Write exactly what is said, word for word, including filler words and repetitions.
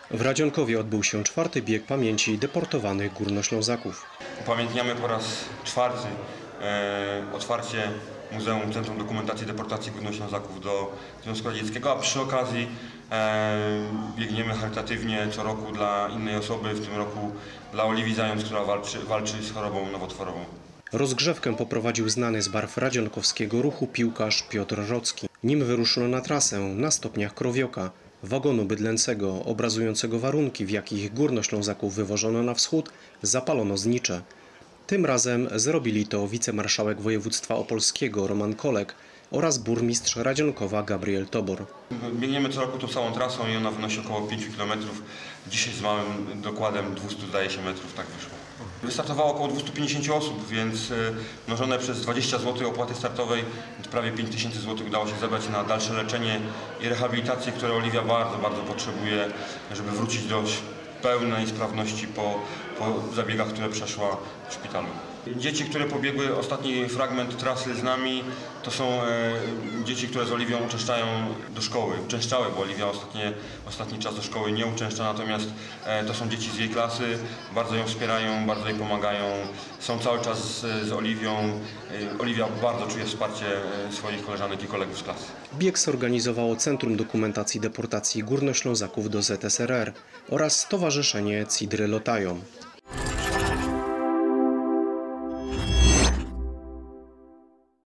W Radzionkowie odbył się czwarty bieg pamięci deportowanych Górnoślązaków. Upamiętniamy po raz czwarty e, otwarcie Muzeum Centrum Dokumentacji Deportacji Górnoślązaków do Związku Radzieckiego, a przy okazji e, biegniemy charytatywnie co roku dla innej osoby, w tym roku dla Oliwii Zając, która walczy, walczy z chorobą nowotworową. Rozgrzewkę poprowadził znany z barw radzionkowskiego ruchu piłkarz Piotr Rocki. Nim wyruszono na trasę na stopniach Krowioka, wagonu bydlęcego obrazującego warunki, w jakich Górnoślązaków wywożono na wschód, zapalono znicze. Tym razem zrobili to wicemarszałek województwa opolskiego Roman Kolek oraz burmistrz Radzionkowa Gabriel Tobor. Biegniemy co roku tą samą trasą i ona wynosi około pięciu kilometrów. Dzisiaj z małym dokładem dwieście, zdaje się, metrów, tak wyszło. Wystartowało około dwieście pięćdziesiąt osób, więc mnożone przez dwadzieścia złotych opłaty startowej prawie pięć tysięcy złotych udało się zebrać na dalsze leczenie i rehabilitację, które Oliwia bardzo, bardzo potrzebuje, żeby wrócić do pełnej sprawności po, po zabiegach, które przeszła w szpitalu. Dzieci, które pobiegły ostatni fragment trasy z nami, to są e, dzieci, które z Oliwią uczęszczają do szkoły. Uczęszczały, bo Oliwia ostatnie, ostatni czas do szkoły nie uczęszcza, natomiast e, to są dzieci z jej klasy, bardzo ją wspierają, bardzo jej pomagają, są cały czas z, z Oliwią. E, Oliwia bardzo czuje wsparcie swoich koleżanek i kolegów z klasy. Bieg zorganizowało Centrum Dokumentacji Deportacji Górnoślązaków do Z S R R oraz Stowarzyszenie Cidry Lotają.